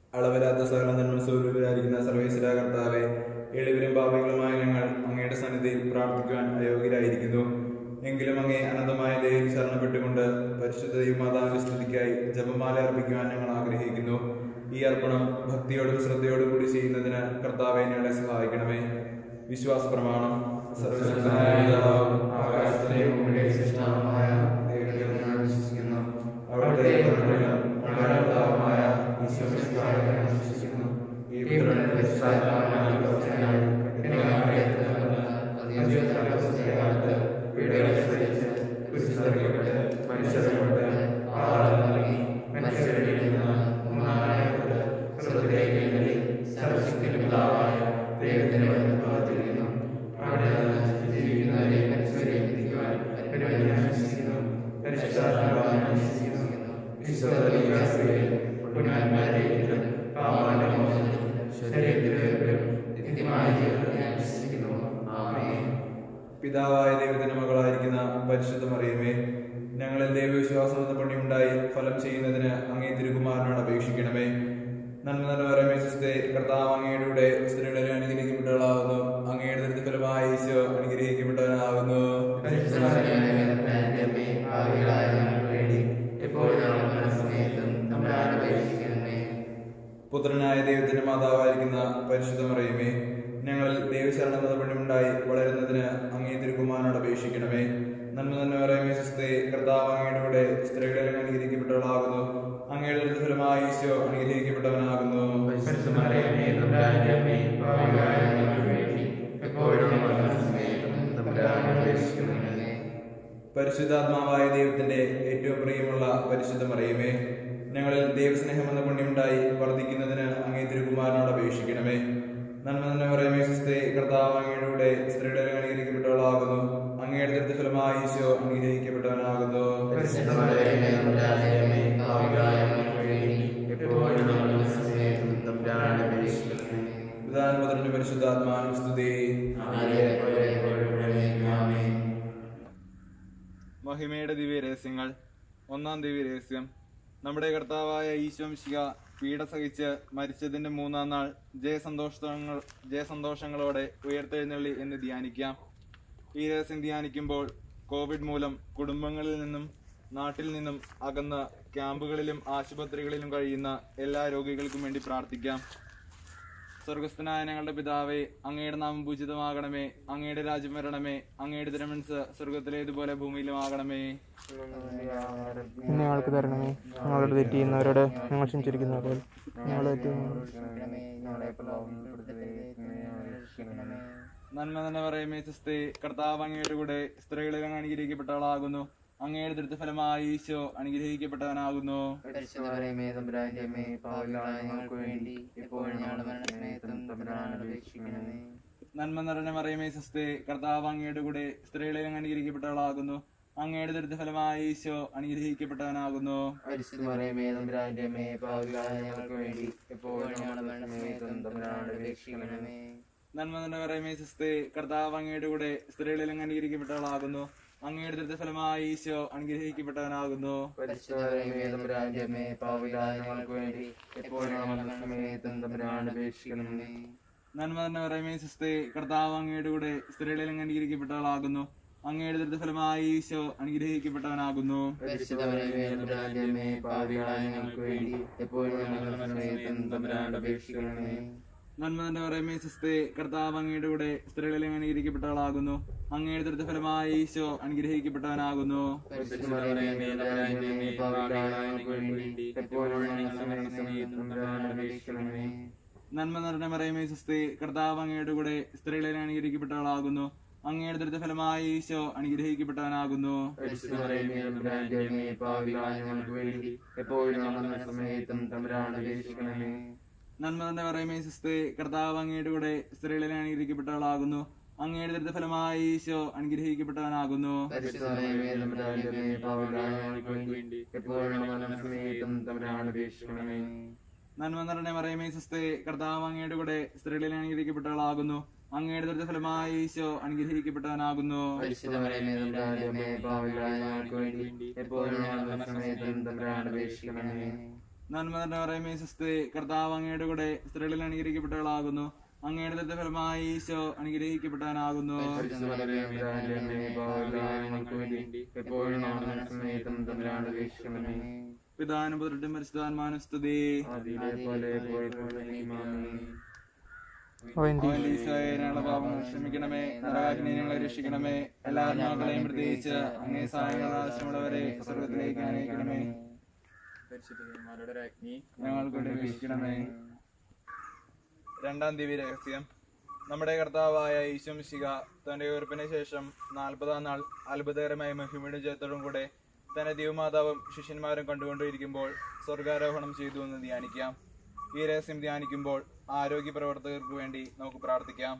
അളവില്ലാത്ത സകല നന്മ സ്വരൂപരായിരിക്കുന്ന സർവേശ്വര കർത്താവെ, എളിവരും പാപികളുമായ ഞങ്ങൾ അങ്ങയുടെ സന്നിധിയിൽ പ്രാർത്ഥിക്കുവാൻ അയോഗ്യരായിരിക്കുന്നു. എങ്കിലും അങ്ങേ അനന്തമായ ദയയിൽ ശരണപ്പെട്ടുകൊണ്ട് പരിശുദ്ധ ദൈവമാതാവിന്റെ സ്തുതിക്കായി ജപമാല അർപ്പിക്കുവാൻ ഞങ്ങൾ ആഗ്രഹിക്കുന്നു. ഈ അർപ്പണം ഭക്തിയോടും ശ്രദ്ധയോടും കൂടി ചെയ്യുന്നതിന് കർത്താവെ ഞങ്ങളെ സഹായിക്കണമേ. വിശ്വാസ പ്രമാണം. സർവശക്തനായ പിതാവും ആകാശത്തിലെയും ഭൂമിയിലെയും സൃഷ്ടാവുമായ ദൈവത്തിൽ ഞാൻ വിശ്വസിക്കുന്നു. അവിടുത്തെ കർത്താവുമായ ഈശോമിശിഹായെ ഞാൻ വിശ്വസിക്കുന്നു. ഈ പുത്രന്റെ പരിശുദ്ധാത്മാവിനാൽ ഗർഭസ്ഥനായി പീഡകൾ സഹിച്ച് കുരിശിലറക്കപ്പെട്ട് മരിച്ചടക്കപ്പെട്ട് ആഹാരം നൽകി മനുഷ്യരിൽ നിന്ന് മൂന്നാം നാൾ സ്വർഗ്ഗത്തിലേക്ക് എഴുന്നള്ളി സർവ്വശക്തിയുടെ പിതാവായ ദൈവത്തിന്റെ വലത്തുഭാഗത്തിരിക്കുന്നു. അവിടെ നിന്ന് ജീവിക്കുന്നവരെയും മരിച്ചവരെയും വിധിക്കുവാൻ വരുമെന്ന് ഞാൻ വിശ്വസിക്കുന്നു. പരിശുദ്ധാത്മാവിൽ ഞാൻ വിശ്വസിക്കുന്നു. വിശുദ്ധ പുണ്യാത്മാരെയും പാപങ്ങളുടെ മോചനത്തിലും ശരീരത്തിലും നിത്യമായ ജീവിതത്തിൽ ഞാൻ വിശ്വസിക്കുന്നു. ആമേൻ. പിതാവായ ദൈവത്തിന്റെ മകളായിരിക്കുന്ന പരിശുദ്ധ മറിയമേ, ഞങ്ങളിൽ ദൈവവിശ്വാസം എന്ന പുണ്യമുണ്ടായി ഫലം ചെയ്യുന്നതിന് അങ്ങേ തിരുകുമാരനോട് അപേക്ഷിക്കണമേ. നന്മ നിറവരമേ സിസ്റ്റേ, കർത്താവ് അങ്ങയുടെ സ്ത്രീകളിൽ അനുഗ്രഹിക്കപ്പെട്ടവളാകുന്നു. അങ്ങയുടെ ദൃഢഫലമായ ഈശോ അനുഗ്രഹിക്കപ്പെട്ടവനാകുന്നു. പുത്രനായ ദൈവത്തിന്റെ മാതാവായിരിക്കുന്ന പരിശുദ്ധ മറിയമേ, ഞങ്ങളിൽ ദൈവശരണം എന്ന പുണ്യമുണ്ടായി വളരുന്നതിന് അങ്ങേ തിരുകുമാരനോട് അപേക്ഷിക്കണമേ. നന്മ നിറവരമേ സിസ്റ്റേ, കർത്താവ് അങ്ങയുടെ സ്ത്രീകളിൽ അനുഗ്രഹിക്കപ്പെട്ടവളാകുന്നു. അങ്ങയുടെ ദൃഢഫലമായ ഈശോ അനുഗ്രഹിക്കപ്പെട്ടവനാകുന്നു. പരിശുദ്ധാത്മാവായ ദൈവത്തിന്റെ ഏറ്റവും പ്രിയമുള്ള പരിശുദ്ധ മറിയമേ, ഞങ്ങളിൽ ദൈവസ്നേഹം എന്ന പുണ്യമുണ്ടായി വർദ്ധിക്കുന്നതിന് അങ്ങേ തിരുകുമാരനോട് അപേക്ഷിക്കണമേ. നന്മ നിറവരമേ സിസ്റ്റേ, കർത്താവ് അങ്ങയുടെ സ്ത്രീകളിൽ അനുഗ്രഹിക്കപ്പെട്ടവളാകുന്നു. അങ്ങയുടെ ദൃഢഫലമായ ഈശോ അനുഗ്രഹിക്കപ്പെട്ടവനാകുന്നു. പിതാവിനും പരിശുദ്ധാത്മാവിനും സ്തുതി. മഹിമയുടെ ദിവ്യരഹസ്യങ്ങൾ. ഒന്നാം ദിവ്യരഹസ്യം. നമ്മുടെ കർത്താവായ ഈശോ മിശിഹാ പീഡ സഹിച്ച് മരിച്ചതിന്റെ മൂന്നാം നാൾ ജയസന്തോഷങ്ങളോടെ ഉയർത്തെഴുന്നള്ളി എന്ന് ധ്യാനിക്കാം. ഈ രഹസ്യം ധ്യാനിക്കുമ്പോൾ കോവിഡ് മൂലം കുടുംബങ്ങളിൽ നിന്നും നാട്ടിൽ നിന്നും അകന്ന ക്യാമ്പുകളിലും ആശുപത്രികളിലും കഴിയുന്ന എല്ലാ രോഗികൾക്കും വേണ്ടി പ്രാർത്ഥിക്കാം. സ്വർഗസ്ഥനായ ഞങ്ങളുടെ പിതാവേ, അങ്ങയുടെ നാമം പൂജിതമാകണമേ. അങ്ങയുടെ രാജ്യം വരണമേ. അങ്ങയുടെ തിരുമനസ്സ് സ്വർഗത്തിലേതുപോലെ ഭൂമിയിലും ആകണമേ. ഞങ്ങൾക്ക് തരണമേ. ഞങ്ങളോട് തെറ്റ് ചെയ്യുന്നവരോട് ഞങ്ങൾ ക്ഷമിച്ചിരിക്കുന്ന പോലെ നന്മ തന്നെ പറയുമേ സിസ്തേ, കർത്താവ് അങ്ങയുടെ കൂടെ സ്ത്രീകളിൽ അങ്ങ് അനുഗ്രഹിക്കപ്പെട്ടവളാകുന്നു. അങ്ങയുടെ ദൃഢഫലമായ ഈശോ അനുഗ്രഹിക്കപ്പെട്ടവനാകുന്നു. നന്മ നിറഞ്ഞ മറിയമേ സിസ്തേ, കർത്താവ് അങ്ങയുടെ കൂടെ സ്ത്രീകളിൽ അങ്ങ് അനുഗ്രഹിക്കപ്പെട്ടവളാകുന്നു. അങ്ങയുടെ ദൃഢഫലമായ ഈശോ അനുഗ്രഹിക്കപ്പെട്ടവനാകുന്നു. നന്മ തന്നെ പറയുമേ സിസ്തേ, കർത്താവ് അങ്ങയുടെ കൂടെ സ്ത്രീകളിൽ അങ്ങ് അനുഗ്രഹിക്കപ്പെട്ടവളാകുന്നു. അങ്ങയുടെ ദൃഢഫലമായ ഈശോ അനുഗ്രഹിക്കപ്പെട്ടവനാകുന്നു. നന്മ തന്നെ പറയുമേ സിസ്തേ, കർത്താവ് അങ്ങയുടെ കൂടെ സ്ത്രീകളിൽ അങ്ങ് അനുഗ്രഹിക്കപ്പെട്ടവളാകുന്നു. അങ്ങയുടെ ദൃഢഫലമായ ഈശോ അനുഗ്രഹിക്കപ്പെട്ടവനാകുന്നു. നന്മ തന്നെ പറയുമേ സിസ്തേ, കർത്താവ് അങ്ങയുടെ കൂടെ സ്ത്രീകളിൽ അങ്ങ് അനുഗ്രഹിക്കപ്പെട്ടവളാകുന്നു. അങ്ങയുടെ ദൃഢഫലമായ ഈശോ അനുഗ്രഹിക്കപ്പെട്ടവനാകുന്നു. നന്മ നിറഞ്ഞ മറിയമേ സിസ്തേ, കർത്താവ് അങ്ങയുടെ കൂടെ സ്ത്രീകളിൽ അനുഗ്രഹിക്കപ്പെട്ടവളാകുന്നു. അങ്ങയുടെ ദൃഢഫലമായ ഈശോ അനുഗ്രഹിക്കപ്പെട്ടവനാകുന്നു. നന്മ തന്നെ പറയുമേ സിസ്തേ, കർത്താവ് അങ്ങയുടെ കൂടെ സ്ത്രീകളിൽ അനുഗ്രഹിക്കപ്പെട്ടവളാകുന്നു. അങ്ങയുടെ ദൃഢഫലമായ ഈശോ അനുഗ്രഹിക്കപ്പെട്ടവനാകുന്നു. നന്മ നിറഞ്ഞ മറിയമേ സിസ്തേ, കർത്താവ് അങ്ങയുടെ കൂടെ സ്ത്രീകളിൽ അനുഗ്രഹിക്കപ്പെട്ടവളാകുന്നു. അങ്ങയുടെ ദൃഢഫലമായ ഈശോ അനുഗ്രഹിക്കപ്പെട്ടവനാകുന്നു. നന്മ തന്നെ പറയുമേ സുസ്ഥി. കർത്താവ് അങ്ങയുടെ കൂടെ സ്ത്രീകളിൽ അനുഗ്രഹിക്കപ്പെട്ടവളാകുന്നു. അങ്ങയുടെ ദത്ത ഫലമായി ഈശോ അനുഗ്രഹിക്കപ്പെട്ടവനാകുന്നു. പിതാവിനും പുത്രനും പരിശുദ്ധാത്മാവിനും സ്തുതി. ഞങ്ങളുടെ പാപങ്ങൾ ക്ഷമിക്കണമേ, നരകാഗ്നിയിൽ ഞങ്ങളെ രക്ഷിക്കണമേ, എല്ലാ ആത്മാക്കളെയും പ്രത്യേകിച്ച് അങ്ങേ സഹായങ്ങളാവശ്യമുള്ളവരെ സ്വർഗ്ഗത്തിലേക്ക് അയക്കണമേ. ഞങ്ങൾക്ക് വേണ്ടി രക്ഷിക്കണമേ. രണ്ടാം ദിവ്യ രഹസ്യം. നമ്മുടെ കർത്താവായ ഈശോ മിശിഹ തന്റെ ഉയർപ്പിന് ശേഷം 40-ാം നാൾ അത്ഭുതകരമായ മഹിമയുടെ ജയത്തോടും കൂടെ തന്റെ ദൈവമാതാവും ശിഷ്യന്മാരും കണ്ടുകൊണ്ടിരിക്കുമ്പോൾ സ്വർഗാരോഹണം ചെയ്തു എന്ന് ധ്യാനിക്കാം. ഈ രഹസ്യം ധ്യാനിക്കുമ്പോൾ ആരോഗ്യ പ്രവർത്തകർക്ക് വേണ്ടി നമുക്ക് പ്രാർത്ഥിക്കാം.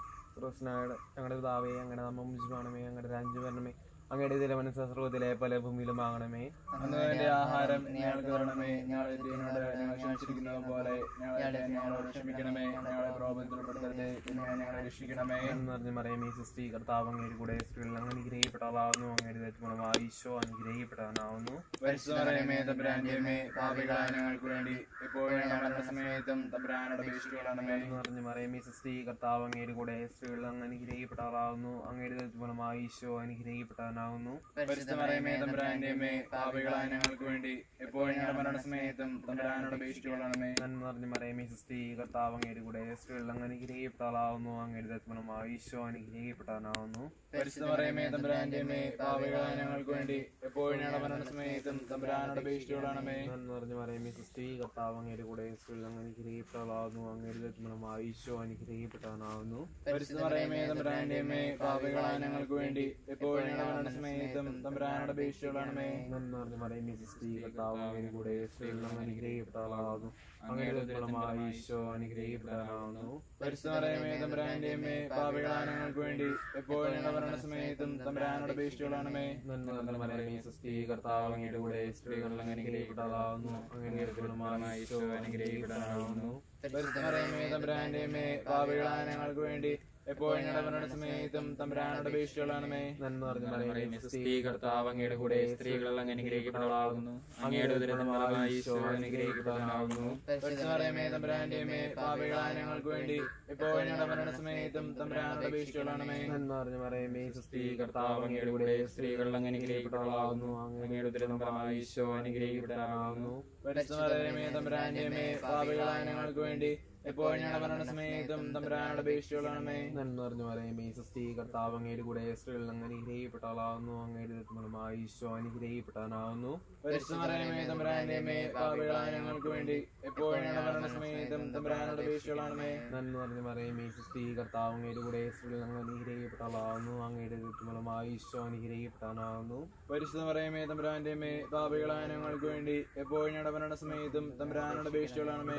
ഞങ്ങളുടെ പിതാവേ, അങ്ങയുടെ നാമം പൂജിതമാകണമേ, അങ്ങയുടെ രാജ്യം വരണമേ, അങ്ങയുടെ ഇതിലെ മനസ്സർവ്വത്തിലെ പല ഭൂമിയിലും ആകണമേ. അന്ന് വേണ്ട ആഹാരം ഞങ്ങൾക്ക് തരണമേ, ഞങ്ങളെ ഞങ്ങൾ ക്ഷമിച്ചിരിക്കുന്നത് പോലെ ഞങ്ങളോട് ക്ഷമിക്കണമേ, ഞങ്ങളെ പ്രലോഭനത്തിൽ ഉൾപ്പെടുത്തരുതേ, ഞങ്ങളെ രക്ഷിക്കണമേ. മറിയമേ സുസ്ഥി. കർത്താവ് അങ്ങയുടെ കൂടെ സ്ത്രീകൾ അങ്ങ് അനുഗ്രഹിക്കപ്പെട്ടവളാകുന്നു. അങ്ങയുടെ ഗുണമായ ഈശോ അനുഗ്രഹിക്കപ്പെട്ടവനാവുന്നു. പരിശുദ്ധമറിയമേ തമ്പുരാന്റെ അമ്മേ, പാപികളായ ഞങ്ങൾക്ക് വേണ്ടി എപ്പോഴും ഞങ്ങളുടെ മരണസമയത്തും തമ്പുരാനോട് അപേക്ഷിക്കണമേ. മറിയമേ സുസ്ഥി. കർത്താവ് അങ്ങയുടെ കൂടെ സ്ത്രീകൾ അങ്ങ് അനുഗ്രഹിക്കപ്പെട്ടവളാകുന്നു. അങ്ങയുടെ ഗുണമായ ഈശോ അനുഗ്രഹിക്കപ്പെട്ടവനാവുന്നു. പരിശുദ്ധമറിയമേ തമ്പുരാന്റെ അമ്മേ, പാപികളായ ഞങ്ങൾക്ക് വേണ്ടി എപ്പോഴും ഞങ്ങളുടെ മരണസമയത്തും തമ്പുരാനോട് അപേക്ഷിക്കണമേ. മറിയമേ സുസ്ഥി. കർത്താവ് അങ്ങയുടെ കൂടെ സ്ത്രീകൾ അങ്ങ് അനുഗ്രഹിക്കപ്പെട്ടവളാകുന്നു. അങ്ങയുടെ ഗുണമായ ഈശോ അനുഗ്രഹിക്കപ്പെട്ടവനാവുന്നു. പരിശുദ്ധമറിയമേ തമ്പുരാന്റെ അമ്മേ, പാപികളായ ഞങ്ങൾക്ക് വേണ്ടി എപ്പോഴും ഞങ്ങളുടെ മരണസമയത്തും തമ്പുരാനോട് അപേക്ഷിക്കണമേ. മറിയമേ സുസ്ഥി. കർത്താവ് അങ്ങയുടെ കൂടെ സ്ത്രീകൾ അങ്ങ് അനുഗ്രഹിക്കപ്പെട്ടവളാകുന്നു. അങ്ങയുടെ ഗുണമായ ഈശോ അനുഗ്രഹിക്കപ്പെട്ടവനാവുന്നു. പരിശുദ്ധമറിയമേ തമ്പുരാന്റെ അമ്മേ, പാപികളായ ഞങ്ങൾക്ക് വേണ്ടി എപ്പോഴും ഞങ്ങളുടെ മരണസമയത്തും തമ്പുരാനോട് അപേക്ഷിക്കണമേ. മറിയമേ സുസ്ഥി. കർത്താവ് അങ്ങയുടെ കൂടെ സ്ത്രീകൾ അങ്ങ് അനുഗ്രഹിക്കപ്പെട്ടവളാകുന്നു. അങ്ങയുടെ ഗുണമായ ഈശോ അനുഗ്രഹിക്കപ്പെട്ടവനാവുന്നു. പരിശുദ്ധമറിയമേ തമ്പുരാന്റെ അമ്മേ, പാപികളായ ഞങ്ങൾക്ക് വേണ്ടി എപ്പോഴും ഞങ്ങളുടെ മരണസമയത്തും തമ്പുരാനോട് അപേക്ഷിക്കണമേ. മറിയമേ സുസ്ഥി. കർത്താവ് അങ്ങയുടെ കൂടെ സ്ത്രീകൾ അങ്ങ് അനുഗ്രഹിക്കപ്പെട്ടവളാകുന്നു. അങ്ങയുടെ ഗുണമായ ഈശോ അനുഗ്രഹിക്കപ്പെട്ടവനാവുന്നു. പരിശുദ്ധമറിയമേ തമ്പുരാന്റെ അമ്മേ, പാപികളായ ഞങ്ങൾക്ക് വേണ്ടി എപ്പോഴും ഞങ്ങളുടെ മരണസമയത്തും തമ്പുരാനോട് അപേക്ഷിക്കണമേ. മറിയമേ സുസ്ഥി. കർത്താവ് അങ്ങയുടെ കൂടെ സ്ത്രീകൾ അങ്ങ് അനുഗ്രഹിക്കപ്പെട്ടവളാകുന്നു. അങ്ങയുടെ ഉദരഫലമായ ഈശോ അനുഗ്രഹിക്കപ്പെട്ടവനാവുന്നു. പരിശുദ്ധമറിയമേ തമ്പുരാന്റെ അമ്മേ, പാപികളായ ഞങ്ങൾക്ക് വേണ്ടി എപ്പോഴും ഞങ്ങളുടെ മരണസമയത്തും തമ്പുരാനോട് അപേക്ഷിക്കണമേ. മറിയമേ സുസ്ഥി. കർത്താവ് അങ്ങയുടെ കൂടെ സ്ത്രീകൾ അങ്ങ് അനുഗ്രഹിക്കപ്പെട്ടവളാകുന്നു. അങ്ങയുടെ ഉദരഫലമായ ഈശോ അനുഗ്രഹിക്കപ്പെട്ടവനാവുന്നു. പരിശുദ്ധമറിയമേ തമ്പുരാന്റെ അമ്മേ, പാപികളായ ഞങ്ങൾക്ക് വേണ്ടി എപ്പോഴും ഞങ്ങളുടെ മരണസമയത്തും തമ്പുരാനോട് അപേക്ഷിക്കണമേ. മറിയമേ സുസ്ഥി. കർത്താവ് അങ്ങയുടെ കൂടെ സ്ത്രീകൾ അങ്ങ് അനുഗ്രഹിക്കപ്പെട്ടവളാകുന്നു. അങ്ങയുടെ ഉദരഫലമായ ഈശോ അനുഗ്രഹിക്കപ്പെട്ടവനാവുന്നു. പരിശുദ്ധമറിയമേ തമ്പുരാന്റെ അമ്മേ, പാപികളായ ഞങ്ങൾക്ക് വേണ്ടി എപ്പോഴും ഞങ്ങളുടെ മരണസമയത്തും തമ്പുരാനോട് അപേക്ഷിക്കണമേ. മറിയമേ സുസ്ഥി. കർത്താവ് അങ്ങയുടെ കൂടെ സ്ത്രീകൾ അങ്ങ് അനുഗ്രഹിക്കപ്പെട്ടവളാകുന്നു. അങ്ങയുടെ ഉദരഫലമായ ഈശോ അനുഗ്രഹിക്കപ്പെട്ടവനാവുന്നു. പരിശുദ്ധമറിയമേ തമ്പുരാന്റെ അമ്മേ, പാപികളായ ഞങ്ങൾക്ക് വേണ്ടി എപ്പോഴും ഞങ്ങളുടെ മരണസമയത്തും തമ്പുരാനോട് അപേക്ഷിക്കണമേ.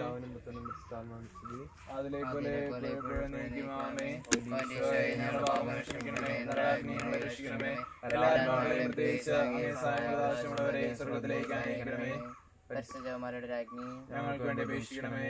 അതിലേപോലെ നീക്കുമാമേ. ഞങ്ങളുടെ പാപങ്ങൾ ക്ഷമിക്കണമേ, നരകാഗ്നിയിൽ ഞങ്ങളെ രക്ഷിക്കണമേ, എല്ലാ ആത്മാക്കളെയും പ്രത്യേകിച്ച് അങ്ങേ സഹായമുള്ളവരെ സ്വർഗ്ഗത്തിലേക്ക് അയക്കണമേ. ഞങ്ങൾക്ക് വേണ്ടി അപേക്ഷിക്കണമേ.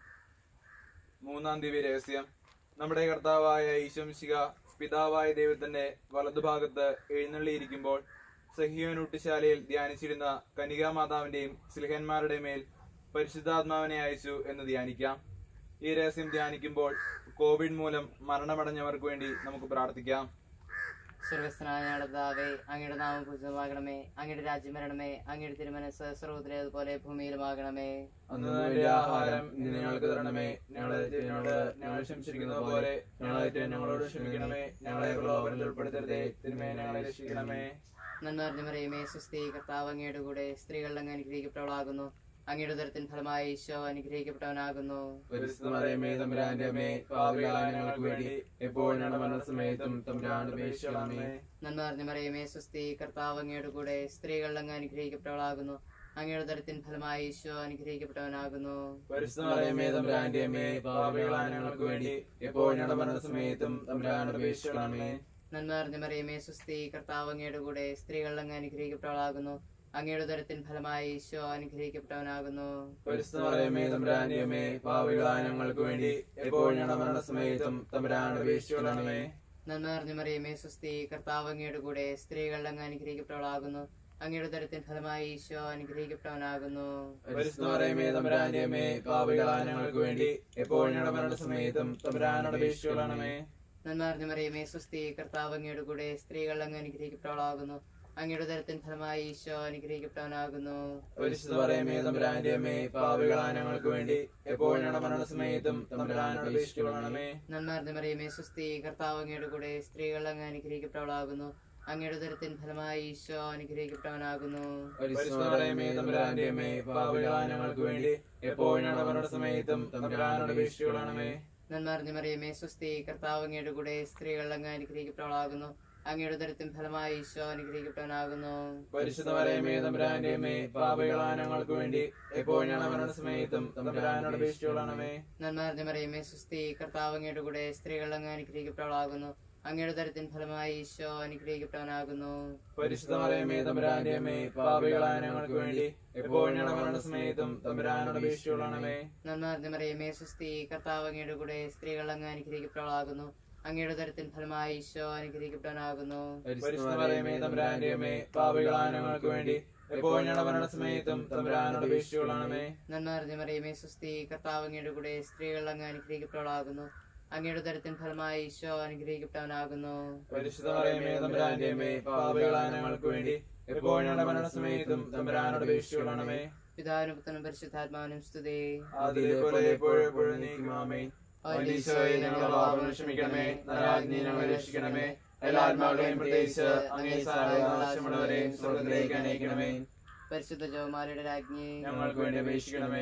മൂന്നാം ദിവ്യ രഹസ്യം. നമ്മുടെ കർത്താവായ ഈശോ മിശിഹ പിതാവായ ദൈവത്തിന്റെ വലതുഭാഗത്ത് എഴുന്നള്ളിയിരിക്കുമ്പോൾ സഹിയോൻ ഊട്ടുശാലയിൽ ധ്യാനിച്ചിരുന്ന കന്യകാമാതാവിന്റെയും സ്ലിഹന്മാരുടെ മേൽ പരിശുദ്ധാത്മാവിനെ അയച്ചു എന്ന് ധ്യാനിക്കാം. ഈ രഹസ്യം ധ്യാനിക്കുമ്പോൾ കോവിഡ് മൂലം മരണമടഞ്ഞവർക്ക് വേണ്ടി നമുക്ക് പ്രാർത്ഥിക്കാം. സ്വർഗസ്ഥനായ ഞങ്ങളുടെ പിതാവേ, അങ്ങയുടെ നാമം പൂജിതമാകണമേ, അങ്ങയുടെ രാജ്യം വരണമേ, അങ്ങയുടെ തിരുമനസ്സ് സ്വർഗ്ഗത്തിലേതുപോലെ ഭൂമിയിലുമാകണമേ. അന്ന് വേണ്ട ആഹാരം ഇന്ന് ഞങ്ങൾക്ക് തരണമേ, ഞങ്ങൾ ക്ഷമിച്ചിരിക്കുന്നത് പോലെ ഞങ്ങളോട് ക്ഷമിക്കണമേ, ഞങ്ങളെ പ്രലോഭനത്തിൽ ഉൾപ്പെടുത്തരുതേ, തിന്മയെ ഞങ്ങളെ രക്ഷിക്കണമേ. നന്മ നിറഞ്ഞ മറിയമേ സുസ്ഥി. കർത്താവ് അങ്ങയുടെ കൂടെ സ്ത്രീകൾ അങ്ങ് അനുഗ്രഹിക്കപ്പെട്ടവളാകുന്നു. അങ്ങയുടെ ഉദരത്തിൻ ഫലമായ ഈശോ അനുഗ്രഹിക്കപ്പെട്ടവനാകുന്നു. പരിശുദ്ധമറിയമേ തമ്പുരാന്റെ അമ്മേ, പാപികളായ ഞങ്ങൾക്ക് വേണ്ടി എപ്പോഴും ഞങ്ങളുടെ മരണസമയത്തും തമ്പുരാനോട് അപേക്ഷിക്കണമേ. നന്മ നിറഞ്ഞ മറിയമേ സുസ്ഥി. കർത്താവ് അങ്ങയുടെ കൂടെ സ്ത്രീകൾ അങ്ങ് അനുഗ്രഹിക്കപ്പെട്ടവളാകുന്നു. അങ്ങയുടെ ഉദരത്തിൻ ഫലമായ ഈശോ അനുഗ്രഹിക്കപ്പെട്ടവനാകുന്നു. പരിശുദ്ധമറിയമേ തമ്പുരാന്റെ അമ്മേ, പാപികളായ ഞങ്ങൾക്ക് വേണ്ടി എപ്പോഴും ഞങ്ങളുടെ മരണസമയത്തും തമ്പുരാനോട് അപേക്ഷിക്കണമേ. നന്മ നിറഞ്ഞ മറിയമേ സുസ്ഥി. കർത്താവ് അങ്ങയുടെ കൂടെ സ്ത്രീകൾ അങ്ങ് അനുഗ്രഹിക്കപ്പെട്ടവളാകുന്നു. അങ്ങയുടെ ഉദരത്തിൻ ഫലമായ ഈശോ അനുഗ്രഹിക്കപ്പെട്ടവനാകുന്നു. പരിശുദ്ധമറിയമേ തമ്പുരാന്റെ അമ്മേ, പാപികളായ ഞങ്ങൾക്ക് വേണ്ടി എപ്പോഴും ഞങ്ങളുടെ മരണസമയത്തും തമ്പുരാനോട് അപേക്ഷിക്കണമേ. നന്മ നിറഞ്ഞ മറിയമേ സുസ്ഥി. കർത്താവ് അങ്ങയുടെ കൂടെ സ്ത്രീകൾ അങ്ങ് അനുഗ്രഹിക്കപ്പെട്ടവളാകുന്നു. അങ്ങയുടെ ഉദരത്തിൻ ഫലമായി ഈശോ അനുഗ്രഹിക്കപ്പെട്ടവനാകുന്നു. പരിശുദ്ധ മറിയമേ തമ്പുരാന്റെ അമ്മേ, പാപികളായ ഞങ്ങൾക്ക് വേണ്ടി എപ്പോഴും ഞങ്ങളുടെ മരണസമയത്തും തമ്പുരാനോട് അപേക്ഷിച്ചുകൊള്ളണമേ. നന്മ നിറഞ്ഞ മറിയമേ സ്വസ്തി, കർത്താവ് അങ്ങയുടെ കൂടെ സ്ത്രീകൾ അങ്ങ് അനുഗ്രഹിക്കപ്പെട്ടവളാകുന്നു. അങ്ങയുടെ ഉദരത്തിൻ ഫലമായി ഈശോ അനുഗ്രഹിക്കപ്പെട്ടവനാകുന്നു. പരിശുദ്ധ മറിയമേ തമ്പുരാന്റെ അമ്മേ, പാപികളായ ഞങ്ങൾക്ക് വേണ്ടി എപ്പോഴും ഞങ്ങളുടെ മരണസമയത്തും തമ്പുരാനോട് അപേക്ഷിച്ചുകൊള്ളണമേ. നന്മ നിറഞ്ഞ മറിയമേ സ്വസ്തി, കർത്താവ് അങ്ങയുടെ കൂടെ സ്ത്രീകൾ അങ്ങ് അനുഗ്രഹിക്കപ്പെട്ടവളാകുന്നു. അങ്ങയുടെ ഉദരത്തിൻ ഫലമായി ഈശോ അനുഗ്രഹിക്കപ്പെട്ടവനാകുന്നു. പരിശുദ്ധ മറിയമേ തമ്പുരാന്റെ അമ്മേ, പാപികളായ ഞങ്ങൾക്ക് വേണ്ടി എപ്പോഴും ഞങ്ങളുടെ മരണസമയത്തും തമ്പുരാനോട് അപേക്ഷിച്ചുകൊള്ളണമേ. നന്മ നിറഞ്ഞ മറിയമേ സ്വസ്തി, കർത്താവ് അങ്ങയുടെ കൂടെ സ്ത്രീകൾ അങ്ങ് അനുഗ്രഹിക്കപ്പെട്ടവളാകുന്നു. അങ്ങയുടെ ഉദരത്തിൻ ഫലമായി ഈശോ അനുഗ്രഹിക്കപ്പെട്ടവനാകുന്നു. പരിശുദ്ധ മറിയമേ തമ്പുരാന്റെ അമ്മേ, പാപികളായ ഞങ്ങൾക്ക് വേണ്ടി എപ്പോഴും ഞങ്ങളുടെ മരണസമയത്തും തമ്പുരാനോട് അപേക്ഷിച്ചുകൊള്ളണമേ. നന്മ നിറഞ്ഞ മറിയമേ സ്വസ്തി, കർത്താവ് അങ്ങയുടെ കൂടെ സ്ത്രീകൾ അങ്ങ് അനുഗ്രഹിക്കപ്പെട്ടവളാകുന്നു. അങ്ങയുടെ ഉദരത്തിൻ ഫലമായി ഈശോ അനുഗ്രഹിക്കപ്പെട്ടവനാകുന്നു. പരിശുദ്ധ മറിയമേ തമ്പുരാന്റെ അമ്മേ, പാപികളായ ഞങ്ങൾക്ക് വേണ്ടി എപ്പോഴും ഞങ്ങളുടെ മരണസമയത്തും തമ്പുരാനോട് അപേക്ഷിച്ചുകൊള്ളണമേ. നന്മ നിറഞ്ഞ മറിയമേ സ്വസ്തി, കർത്താവ് അങ്ങയുടെ കൂടെ സ്ത്രീകൾ അങ്ങ് അനുഗ്രഹിക്കപ്പെട്ടവളാകുന്നു. അങ്ങയുടെ ഉദരത്തിൻ ഫലമായി ഈശോ അനുഗ്രഹിക്കപ്പെട്ടവനാകുന്നു. പരിശുദ്ധ മറിയമേ തമ്പുരാന്റെ അമ്മേ, പാപികളായ ഞങ്ങൾക്ക് വേണ്ടി എപ്പോഴും ഞങ്ങളുടെ മരണസമയത്തും തമ്പുരാനോട് അപേക്ഷിച്ചുകൊള്ളണമേ. നന്മ നിറഞ്ഞ മറിയമേ സ്വസ്തി, കർത്താവ് അങ്ങയുടെ കൂടെ സ്ത്രീകൾ അങ്ങ് അനുഗ്രഹിക്കപ്പെട്ടവളാകുന്നു. അങ്ങയുടെ ഉദരത്തിൻ ഫലമായി ഈശോ അനുഗ്രഹിക്കപ്പെട്ടവനാകുന്നു. പരിശുദ്ധ മറിയമേ തമ്പുരാന്റെ അമ്മേ, പാപികളായ ഞങ്ങൾക്ക് വേണ്ടി എപ്പോഴും ഞങ്ങളുടെ മരണസമയത്തും തമ്പുരാനോട് അപേക്ഷിച്ചുകൊള്ളണമേ. പിതാവിനും പുത്രനും പരിശുദ്ധാത്മാവിനും സ്തുതി. ആദിയിലെ പോലെ എപ്പോഴും എപ്പോഴും എന്നേക്കും ആമേൻ. ഈശോയെ ഞങ്ങളുടെ പാപങ്ങൾ ക്ഷമിക്കണമേ, നരകാഗ്നിയിൽ ഞങ്ങളെ രക്ഷിക്കണമേ, എല്ലാ ആത്മാക്കളെയും പ്രത്യേകിച്ച് അങ്ങേ സഹായമുള്ളവരെയും സ്വർഗ്ഗത്തിലേക്ക് അനയിക്കണമേ. പരിശുദ്ധ ജപമാലയുടെ രാജ്ഞി ഞങ്ങൾക്ക് വേണ്ടി അപേക്ഷിക്കണമേ.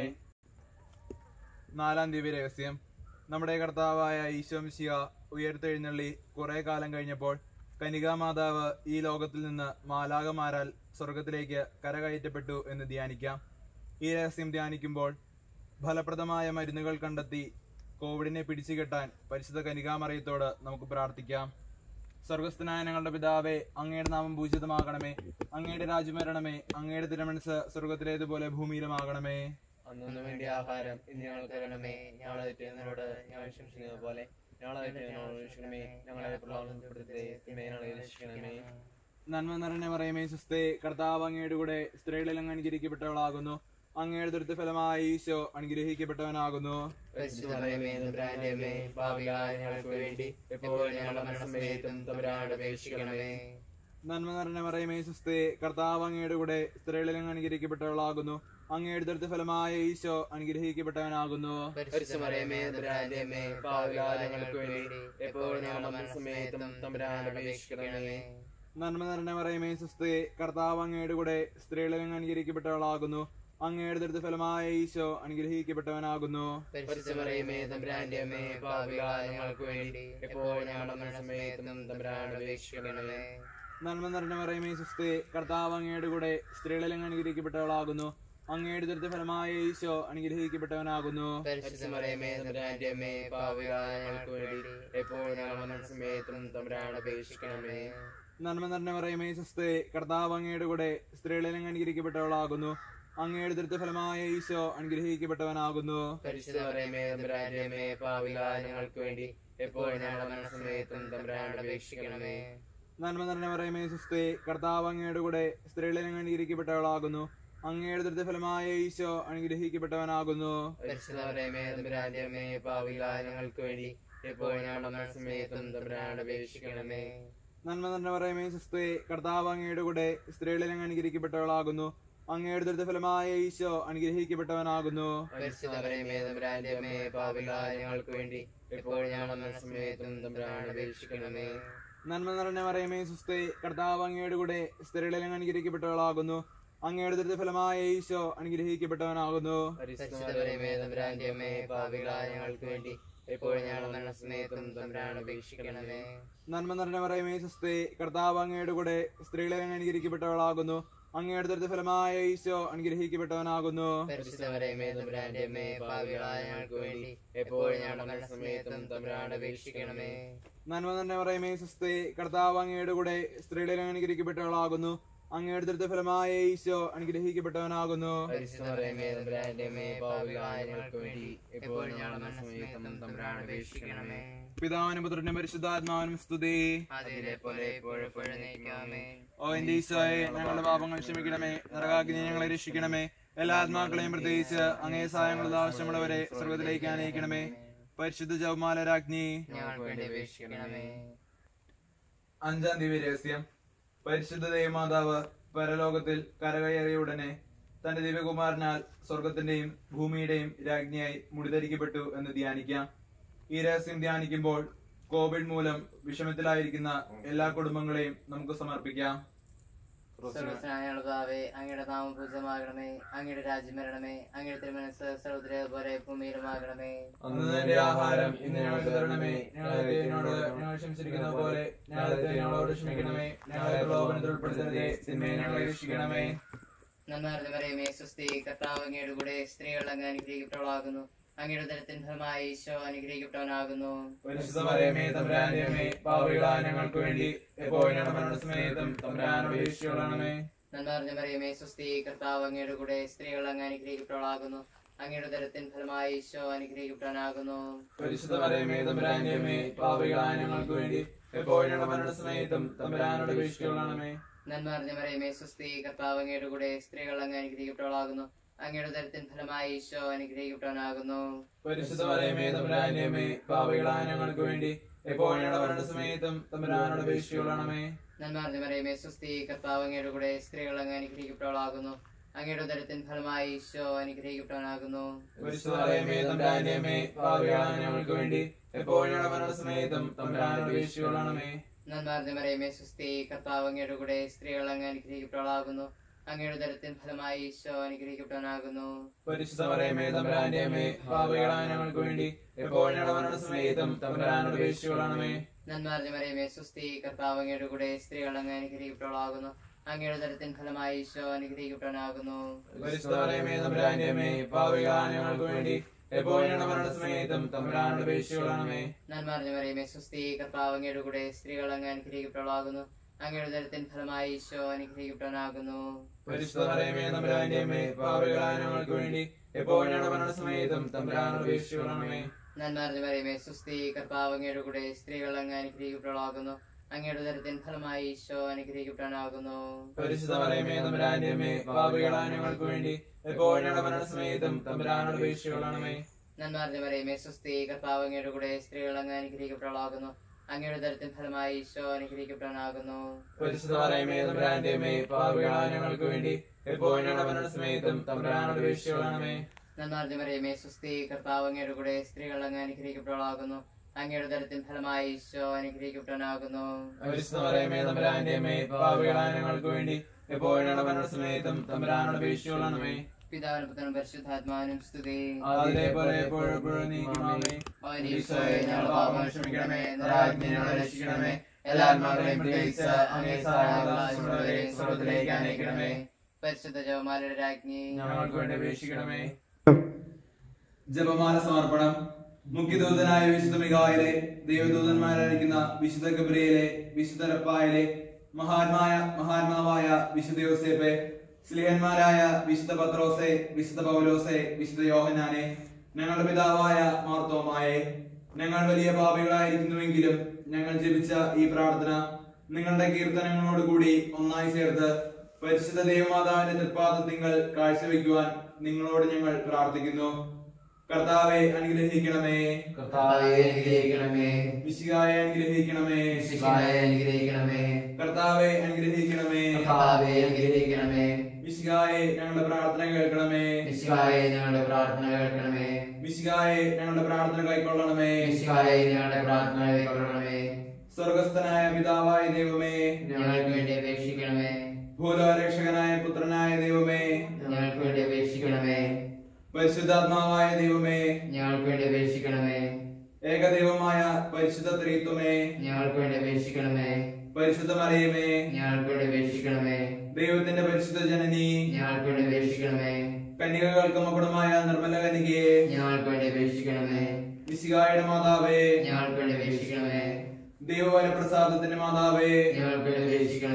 4-ാം ദിവ്യരഹസ്യം. നമ്മുടെ കർത്താവായ ഈശോ മിശിഹ ഉയർത്തെഴുന്നള്ളി കുറെ കാലം കഴിഞ്ഞപ്പോൾ കന്യകാമാതാവ് ഈ ലോകത്തിൽ നിന്ന് മാലാഖമാരാൽ സ്വർഗത്തിലേക്ക് കരകയറ്റപ്പെട്ടു എന്ന് ധ്യാനിക്കാം. ഈ രഹസ്യം ധ്യാനിക്കുമ്പോൾ ഫലപ്രദമായ മരുന്നുകൾ കണ്ടെത്തി കോവിഡിനെ പിടിച്ചുകെട്ടാൻ പരിശുദ്ധ കന്യകാമറിയത്തോട് നമുക്ക് പ്രാർത്ഥിക്കാം. സ്വർഗസ്ഥനായ ഞങ്ങളുടെ പിതാവേ, അങ്ങയുടെ നാമം പൂജിതമാകണമേ. അങ്ങയുടെ രാജ്യം വരണമേ. അങ്ങയുടെ തിരുമനസ്സ് സ്വർഗത്തിലേതുപോലെ ഭൂമിയിലുമാകണമേ. അന്നു വേണ്ടി ആഹാരം ഇന്ന് ഞങ്ങൾക്ക് തരണമേ. ഞങ്ങളെ തെറ്റുന്നവരോട് ഞങ്ങൾ ക്ഷമിക്കുന്നത് പോലെ ഞങ്ങളെ രക്ഷിക്കണമേ. ഞങ്ങളെ പ്രലോഭനപ്പെടുത്തരുതേ, തിന്മയെ രക്ഷിക്കണമേ. നന്മ നിറഞ്ഞ മറിയമേ സ്വസ്തി, കർത്താവ് അങ്ങയുടെ കൂടെ സ്ത്രീകളിൽ അങ്ങ് അനുഗ്രഹിക്കപ്പെട്ടവളാകുന്നു. അങ്ങയുടെ ദുരിത ഫലമായി ഈശോ അനുഗ്രഹിക്കപ്പെട്ടവനാകുന്നു. പരിശുദ്ധ മറിയമേ തമ്പുരാന്റെ അമ്മേ, പാപികളായ ഞങ്ങൾക്ക് വേണ്ടി എപ്പോഴും ഞങ്ങളുടെ മരണസമയത്തും തമ്പുരാനോട് അപേക്ഷിക്കണമേ. നന്മ നിറഞ്ഞ മറിയമേ സ്വസ്തി, കർത്താവ് അങ്ങയുടെ കൂടെ സ്ത്രീകളിൽ അങ്ങ് അനുഗ്രഹിക്കപ്പെട്ടവളാകുന്നു. അങ്ങയുടെ ദുരിത ഫലമായ ഈശോ അനുഗ്രഹിക്കപ്പെട്ടവനാകുന്നു. പരിശുദ്ധ മറിയമേ തമ്പുരാന്റെ അമ്മേ, പാപികളായ ഞങ്ങൾക്ക് വേണ്ടി എപ്പോഴും ഞങ്ങളുടെ മരണസമയത്തും തമ്പുരാനോട് അപേക്ഷിക്കണമേ. നന്മ നിറഞ്ഞ മറിയമേ സ്വസ്തി, കർത്താവ് അങ്ങയുടെ കൂടെ സ്ത്രീകളിൽ അങ്ങ് അനുഗ്രഹിക്കപ്പെട്ടവളാകുന്നു. അങ്ങയുടെ ദുരിത ഫലമായ ഈശോ അനുഗ്രഹിക്കപ്പെട്ടവനാകുന്നു. പരിശുദ്ധ മറിയമേ തമ്പുരാന്റെ അമ്മേ, പാപികളായ ഞങ്ങൾക്ക് വേണ്ടി എപ്പോഴും ഞങ്ങളുടെ മരണസമയത്തും തമ്പുരാനോട് അപേക്ഷിക്കണമേ. നന്മ നിറഞ്ഞ മറിയമേ സ്വസ്തി, കർത്താവ് അങ്ങയുടെ കൂടെ സ്ത്രീകളിൽ അങ്ങ് അനുഗ്രഹിക്കപ്പെട്ടവളാകുന്നു. അങ്ങയുടെ ദുരിത ഫലമായ ഈശോ അനുഗ്രഹിക്കപ്പെട്ടവനാകുന്നു. പരിശുദ്ധ മറിയമേ തമ്പുരാന്റെ അമ്മേ, പാപികളായ ഞങ്ങൾക്ക് വേണ്ടി എപ്പോഴും ഞങ്ങളുടെ മരണസമയത്തും തമ്പുരാനോട് അപേക്ഷിക്കണമേ. നന്മ നിറഞ്ഞ മറിയമേ സ്വസ്തി, കർത്താവ് അങ്ങയുടെ കൂടെ സ്ത്രീകളിൽ അങ്ങ് അനുഗ്രഹിക്കപ്പെട്ടവളാകുന്നു. അങ്ങയുടെ ദുരിത ഫലമായ ഈശോ അനുഗ്രഹിക്കപ്പെട്ടവനാകുന്നു. പരിശുദ്ധ മറിയമേ തമ്പുരാന്റെ അമ്മേ, പാപികളായ ഞങ്ങൾക്ക് വേണ്ടി എപ്പോഴും ഞങ്ങളുടെ മരണസമയത്തും തമ്പുരാനോട് അപേക്ഷിക്കണമേ. നന്മ നിറഞ്ഞ മറിയമേ സ്വസ്തി, കർത്താവ് അങ്ങയുടെ കൂടെ സ്ത്രീകളിൽ അങ്ങ് അനുഗ്രഹിക്കപ്പെട്ടവളാകുന്നു. അങ്ങയുടെ ദുരിത ഫലമായ ഈശോ അനുഗ്രഹിക്കപ്പെട്ടവനാകുന്നു. പരിശുദ്ധ മറിയമേ തമ്പുരാന്റെ അമ്മേ, പാപികളായ ഞങ്ങൾക്ക് വേണ്ടി എപ്പോഴും ഞങ്ങളുടെ മരണസമയത്തും തമ്പുരാനോട് അപേക്ഷിക്കണമേ. നന്മ നിറഞ്ഞ മറിയമേ സ്വസ്തി, കർത്താവ് അങ്ങയുടെ കൂടെ സ്ത്രീകളിൽ അങ്ങ് അനുഗ്രഹിക്കപ്പെട്ടവളാകുന്നു. അങ്ങയുടെ ദുരിത ഫലമായ ഈശോ അനുഗ്രഹിക്കപ്പെട്ടവനാകുന്നു. പരിശുദ്ധ മറിയമേ തമ്പുരാന്റെ അമ്മേ, പാപികളായ ഞങ്ങൾക്ക് വേണ്ടി എപ്പോഴും ഞങ്ങളുടെ മരണസമയത്തും തമ്പുരാനോട് അപേക്ഷിക്കണമേ. നന്മ നിറഞ്ഞ മറിയമേ സ്വസ്തി, കർത്താവ് അങ്ങയുടെ കൂടെ സ്ത്രീകളിൽ അങ്ങ് അനുഗ്രഹിക്കപ്പെട്ടവളാകുന്നു. അങ്ങയുടെ ദുരിത ഫലമായ ഈശോ അനുഗ്രഹിക്കപ്പെട്ടവനാകുന്നു. പരിശുദ്ധ മറിയമേ തമ്പുരാന്റെ അമ്മേ, പാപികളായ ഞങ്ങൾക്ക് വേണ്ടി എപ്പോഴും ഞങ്ങളുടെ മരണസമയത്തും തമ്പുരാനോട് അപേക്ഷിക്കണമേ. നന്മ നിറഞ്ഞ മറിയമേ സ്വസ്തി, കർത്താവ് അങ്ങയുടെ കൂടെ സ്ത്രീകളിൽ അങ്ങ് അനുഗ്രഹിക്കപ്പെട്ടവളാകുന്നു. അങ്ങയുടെ ദുരിത ഫലമായ ഈശോ അനുഗ്രഹിക്കപ്പെട്ടവനാകുന്നു. പരിശുദ്ധ മറിയമേ തമ്പുരാന്റെ അമ്മേ, പാപികളായ ഞങ്ങൾക്ക് വേണ്ടി എപ്പോഴും ഞങ്ങളുടെ മരണസമയത്തും തമ്പുരാനോട് അപേക്ഷിക്കണമേ. നന്മ നിറഞ്ഞ മറിയമേ സ്വസ്തി, കർത്താവ് അങ്ങയുടെ കൂടെ സ്ത്രീകളിൽ അങ്ങ് അനുഗ്രഹിക്കപ്പെട്ടവളാകുന്നു. അങ്ങയുടെ ദൃഢ ഫലമായ ഈശോ അനുഗ്രഹിക്കപ്പെട്ടവനാകുന്നു. പരിശുദ്ധമറിയമേ തമ്പുരാന്റെ അമ്മേ, പാപികളായ ഞങ്ങൾക്ക് വേണ്ടി എപ്പോഴും ഞങ്ങളുടെ മരണസമയത്തും തമ്പുരാനോട് അപേക്ഷിക്കണമേ. പിതാവിനും പുത്രനും പരിശുദ്ധാത്മാവിനും സ്തുതി. അതിലെ പോലെ എപ്പോഴും നയിക്കാമേ. ഓ എന്റെ ഈശോയെ, ഞങ്ങളുടെ പാപങ്ങൾ ക്ഷമിക്കണമേ, നരകാഗ്നി ഞങ്ങളെ രക്ഷിക്കണമേ. എല്ലാ ആത്മാക്കളെയും പ്രത്യേകിച്ച് അങ്ങേ സഹായങ്ങളുടെ ആവശ്യമുള്ളവരെ സ്വർഗ്ഗത്തിലേക്ക് ആനയിക്കണമേ. പരിശുദ്ധ ജപമാല രാജ്ഞി ഞങ്ങൾക്ക് വേണ്ടി അപേക്ഷിക്കണമേ. 5-ാം ദിവ്യരഹസ്യം. പരിശുദ്ധ ദൈവമാതാവ് പരലോകത്തിൽ കരകയറിയ ഉടനെ തന്റെ ദിവ്യകുമാരനാൽ സ്വർഗത്തിന്റെയും ഭൂമിയുടെയും രാജ്ഞിയായി മുടിധരിക്കപ്പെട്ടു എന്ന് ധ്യാനിക്കാം. ഈ രഹസ്യം ധ്യാനിക്കുമ്പോൾ കോവിഡ് മൂലം വിഷമത്തിലായിരിക്കുന്ന എല്ലാ കുടുംബങ്ങളെയും നമുക്ക് സമർപ്പിക്കാം. സർവ്വസ്നായ പിതാവേ, അങ്ങയുടെ നാമം പൂജിതമാകണമേ. അങ്ങയുടെ രാജ്യം വരണമേ. അങ്ങയുടെ തിരുമനസ്സ് സ്വർഗ്ഗത്തിലെ പോലെ ഭൂമിയിലുമാകണമേ. അന്നത്തെ ആഹാരം ഇന്ന് ഞങ്ങൾക്ക് തരണമേ. ഞങ്ങൾ ക്ഷമിച്ചിരിക്കുന്ന പോലെ ഞങ്ങളോട് ക്ഷമിക്കണമേ. ഞങ്ങളെ പ്രലോഭനത്തിൽ ഉൾപ്പെടുത്തരുതേ, തിന്മയെ ഞങ്ങളെ രക്ഷിക്കണമേ. നന്മ നിറഞ്ഞ മറിയമേ, സ്വസ്തി. കർത്താവ് അങ്ങയുടെ കൂടെ സ്ത്രീകൾ അങ്ങ് അനുഗ്രഹിക്കപ്പെട്ടവളാകുന്നു. അങ്ങയുടെ ഉദരത്തിൻ ഫലമായി ഈശോ അനുഗ്രഹിക്കപ്പെട്ടവനാകുന്നു. പരിശുദ്ധ മറിയമേ തമ്പുരാന്റെ അമ്മേ, പാപികളായ ഞങ്ങൾക്ക് വേണ്ടി എപ്പോഴും ഞങ്ങളുടെ മരണസമയത്തും തമ്പുരാനോട് അപേക്ഷിച്ചുകൊള്ളണമേ. നന്മ നിറഞ്ഞ മറിയമേ, സ്വസ്തി. കർത്താവ് അങ്ങയുടെ കൂടെ സ്ത്രീകൾ അങ്ങ് അനുഗ്രഹിക്കപ്പെട്ടവളാകുന്നു. അങ്ങയുടെ ഉദരത്തിൻ ഫലമായി ഈശോ അനുഗ്രഹിക്കപ്പെട്ടവനാകുന്നു. പരിശുദ്ധ മറിയമേ തമ്പുരാന്റെ അമ്മേ, പാപികളായ ഞങ്ങൾക്ക് വേണ്ടി എപ്പോഴും ഞങ്ങളുടെ മരണസമയത്തും തമ്പുരാനോട് അപേക്ഷിച്ചുകൊള്ളണമേ. നന്മ നിറഞ്ഞ മറിയമേ, സ്വസ്തി. കർത്താവ് അങ്ങയുടെ കൂടെ സ്ത്രീകൾ അങ്ങ് അനുഗ്രഹിക്കപ്പെട്ടവളാകുന്നു. അങ്ങയുടെ ഉദരത്തിൻ ഫലമായി ഈശോ അനുഗ്രഹിക്കപ്പെട്ടവനാകുന്നു. പരിശുദ്ധ മറിയമേ തമ്പുരാന്റെ അമ്മേ, പാപികളായ ഞങ്ങൾക്ക് വേണ്ടി എപ്പോഴും ഞങ്ങളുടെ മരണസമയത്തും തമ്പുരാനോട് അപേക്ഷിച്ചുകൊള്ളണമേ. നന്മ നിറഞ്ഞ മറിയമേ, സ്വസ്തി. കർത്താവ് അങ്ങയുടെ കൂടെ സ്ത്രീകൾ അങ്ങ് അനുഗ്രഹിക്കപ്പെട്ടവളാകുന്നു. അങ്ങയുടെ ഉദരത്തിൻ ഫലമായി ഈശോ അനുഗ്രഹിക്കപ്പെട്ടവനാകുന്നു. പരിശുദ്ധ മറിയമേ തമ്പുരാന്റെ അമ്മേ, പാപികളായ ഞങ്ങൾക്ക് വേണ്ടി എപ്പോഴും ഞങ്ങളുടെ മരണസമയത്തും തമ്പുരാനോട് അപേക്ഷിച്ചുകൊള്ളണമേ. നന്മ നിറഞ്ഞ മറിയമേ, സ്വസ്തി. കർത്താവ് അങ്ങയുടെ കൂടെ സ്ത്രീകൾ അങ്ങ് അനുഗ്രഹിക്കപ്പെട്ടവളാകുന്നു. അങ്ങയുടെ ഉദരത്തിൻ ഫലമായി ഈശോ അനുഗ്രഹിക്കപ്പെട്ടവനാകുന്നു. പരിശുദ്ധ മറിയമേ തമ്പുരാന്റെ അമ്മേ, പാപികളായ ഞങ്ങൾക്ക് വേണ്ടി എപ്പോഴും ഞങ്ങളുടെ മരണസമയത്തും തമ്പുരാനോട് അപേക്ഷിച്ചുകൊള്ളണമേ. നന്മ നിറഞ്ഞ മറിയമേ, സ്വസ്തി. കർത്താവ് അങ്ങയുടെ കൂടെ സ്ത്രീകൾ അങ്ങ് അനുഗ്രഹിക്കപ്പെട്ടവളാകുന്നു. അങ്ങയുടെ ഉദരത്തിൻ ഫലമായി ഈശോ അനുഗ്രഹിക്കപ്പെട്ടവനാകുന്നു. പരിശുദ്ധ മറിയമേ തമ്പുരാന്റെ അമ്മേ, പാപികളായ ഞങ്ങൾക്ക് വേണ്ടി എപ്പോഴും ഞങ്ങളുടെ മരണസമയത്തും തമ്പുരാനോട് അപേക്ഷിച്ചുകൊള്ളണമേ. നന്മ നിറഞ്ഞ മറിയമേ, സ്വസ്തി. കർത്താവ് അങ്ങയുടെ കൂടെ സ്ത്രീകൾ അങ്ങ് അനുഗ്രഹിക്കപ്പെട്ടവളാകുന്നു. അങ്ങയുടെ ഉദരത്തിൻ ഫലമായി ഈശോ അനുഗ്രഹിക്കപ്പെട്ടവനാകുന്നു. പരിശുദ്ധ മറിയമേ തമ്പുരാന്റെ അമ്മേ, പാപികളായ ഞങ്ങൾക്ക് വേണ്ടി എപ്പോഴും ഞങ്ങളുടെ മരണസമയത്തും തമ്പുരാനോട് അപേക്ഷിച്ചുകൊള്ളണമേ. നന്മ നിറഞ്ഞ മറിയമേ, സ്വസ്തി. കർത്താവ് അങ്ങയുടെ കൂടെ സ്ത്രീകൾ അങ്ങ് അനുഗ്രഹിക്കപ്പെട്ടവളാകുന്നു. അങ്ങയുടെ ഉദരത്തിൻ ഫലമായി ഈശോ അനുഗ്രഹിക്കപ്പെട്ടവനാകുന്നു. പരിശുദ്ധ മറിയമേ തമ്പുരാന്റെ അമ്മേ, പാപികളായ ഞങ്ങൾക്ക് വേണ്ടി എപ്പോഴും ഞങ്ങളുടെ മരണസമയത്തും തമ്പുരാനോട് അപേക്ഷിച്ചുകൊള്ളണമേ. നന്മ നിറഞ്ഞ മറിയമേ, സ്വസ്തി. കർത്താവ് അങ്ങയുടെ കൂടെ സ്ത്രീകൾ അങ്ങ് അനുഗ്രഹിക്കപ്പെട്ടവളാകുന്നു. അങ്ങയുടെ ഉദരത്തിൻ ഫലമായി ഈശോ അനുഗ്രഹിക്കപ്പെട്ടവനാകുന്നു. പരിശുദ്ധ മറിയമേ തമ്പുരാന്റെ അമ്മേ, പാപികളായ ഞങ്ങൾക്ക് വേണ്ടി എപ്പോഴും ഞങ്ങളുടെ മരണസമയത്തും തമ്പുരാനോട് അപേക്ഷിച്ചുകൊള്ളണമേ. നന്മ നിറഞ്ഞ മറിയമേ, സ്വസ്തി. കർത്താവ് അങ്ങയുടെ കൂടെ സ്ത്രീകൾ അങ്ങ് അനുഗ്രഹിക്കപ്പെട്ടവളാകുന്നു. അങ്ങയുടെ ഉദരത്തിൻ ഫലമായി ഈശോ അനുഗ്രഹിക്കപ്പെട്ടവനാകുന്നു. പരിശുദ്ധ മറിയമേ തമ്പുരാന്റെ അമ്മേ, പാപികളായ ഞങ്ങൾക്ക് വേണ്ടി എപ്പോഴും ഞങ്ങളുടെ മരണസമയത്തും തമ്പുരാനോട് അപേക്ഷിച്ചുകൊള്ളണമേ. പിതാവിനും പുത്രനും പരിശുദ്ധാത്മാവിനും സ്തുതി. അതേപോലെ എപ്പോഴും എപ്പോഴും നീക്കുമാമേ. ഈശോയെ, ഞങ്ങളുടെ പാപങ്ങൾ ക്ഷമിക്കണമേ, നരകാഗ്നി ഞങ്ങളെ രക്ഷിക്കണമേ. എല്ലാ ആത്മാക്കളെയും പ്രത്യേകിച്ച് അങ്ങേ സഹായമുള്ള ആവശ്യമുള്ളവരെയും സ്വർഗ്ഗത്തിലേക്ക് ആനയിക്കണമേ. പരിശുദ്ധ ജപമാലയുടെ രാജ്ഞി ഞങ്ങൾക്ക് വേണ്ടി അപേക്ഷിക്കണമേ. ജപമാല സമർപ്പണം. മുഖ്യദൂതനായ വിശുദ്ധ മിഖായേലേ, ദൈവദൂതന്മാരായിരിക്കുന്ന വിശുദ്ധ ഗബ്രിയേലേ, വിശുദ്ധ റഫായേലേ, മഹാത്മാവായ വിശുദ്ധ യോസേപ്പേ, സ്ലീഹന്മാരായ വിശുദ്ധ പത്രോസേ, വിശുദ്ധ പൗലോസേ, വിശുദ്ധ യോഹന്നാനെ, ഞങ്ങളുടെ പിതാവായ മാർത്തോമായെ, ഞങ്ങൾ വലിയ പാപികളായിരിക്കുന്നുവെങ്കിലും ഞങ്ങൾ ജപിച്ച ഈ പ്രാർത്ഥന നിങ്ങളുടെ കീർത്തനങ്ങളോടുകൂടി ഒന്നായി ചേർത്ത് പരിശുദ്ധ ദൈവമാതാവിന്റെ തൃപ്പാദത്തിങ്കൽ കാഴ്ചവെക്കുവാൻ നിങ്ങളോട് ഞങ്ങൾ പ്രാർത്ഥിക്കുന്നു. കർത്താവെ അനുഗ്രഹിക്കണമേ. കർത്താവേ അനുഗ്രഹിക്കണമേ. മിശിഹായെ അനുഗ്രഹിക്കണമേ. മിശിഹായെ അനുഗ്രഹിക്കണമേ. കർത്താവെ അനുഗ്രഹിക്കണമേ. കർത്താവേ അനുഗ്രഹിക്കണമേ. മിശിഹായെ ഞങ്ങളുടെ പ്രാർത്ഥന കേൾക്കണമേ. മിശിഹായെ ഞങ്ങളുടെ പ്രാർത്ഥന കേൾക്കണമേ. മിശിഹായെ ഞങ്ങളുടെ പ്രാർത്ഥന കൈക്കൊള്ളണമേ. മിശിഹായെ ഞങ്ങളുടെ പ്രാർത്ഥന കൈക്കൊള്ളണമേ. സ്വർഗസ്ഥനായ പിതാവായ ദൈവമേ, ഞങ്ങൾക്ക് വേണ്ടി അപേക്ഷിക്കണമേ. ഭൂലോകരക്ഷകനായ പുത്രനായ ദൈവമേ, ഞങ്ങൾക്ക് വേണ്ടി അപേക്ഷിക്കണമേ. പരിശുദ്ധാത്മാവായ ദൈവമേ, ഞങ്ങൾക്ക് വേണ്ടി അപേക്ഷിക്കണമേ. ഏകദൈവമായ പരിശുദ്ധ ത്രിത്വമേ, ഞങ്ങൾക്ക് വേണ്ടി അപേക്ഷിക്കണമേ. പരിശുദ്ധ മറിയമേ, ഞങ്ങൾക്ക് വേണ്ടി അപേക്ഷിക്കണമേ. ദൈവത്തിന്റെ പരിശുദ്ധ ജനനി, ഞങ്ങൾക്ക് വേണ്ടി അപേക്ഷിക്കണമേ. കന്യകകൾക്ക് മകുടമായ നിർമ്മല കന്യകയെ, ഞങ്ങൾക്ക് വേണ്ടി അപേക്ഷിക്കണമേ. മിശിഹായുടെ മാതാവേ, ഞങ്ങൾക്ക് വേണ്ടി അപേക്ഷിക്കണമേ. ദൈവവരപ്രസാദത്തിന്റെ മാതാവേ, ഞങ്ങൾക്ക് വേണ്ടി അപേക്ഷിക്കണമേ.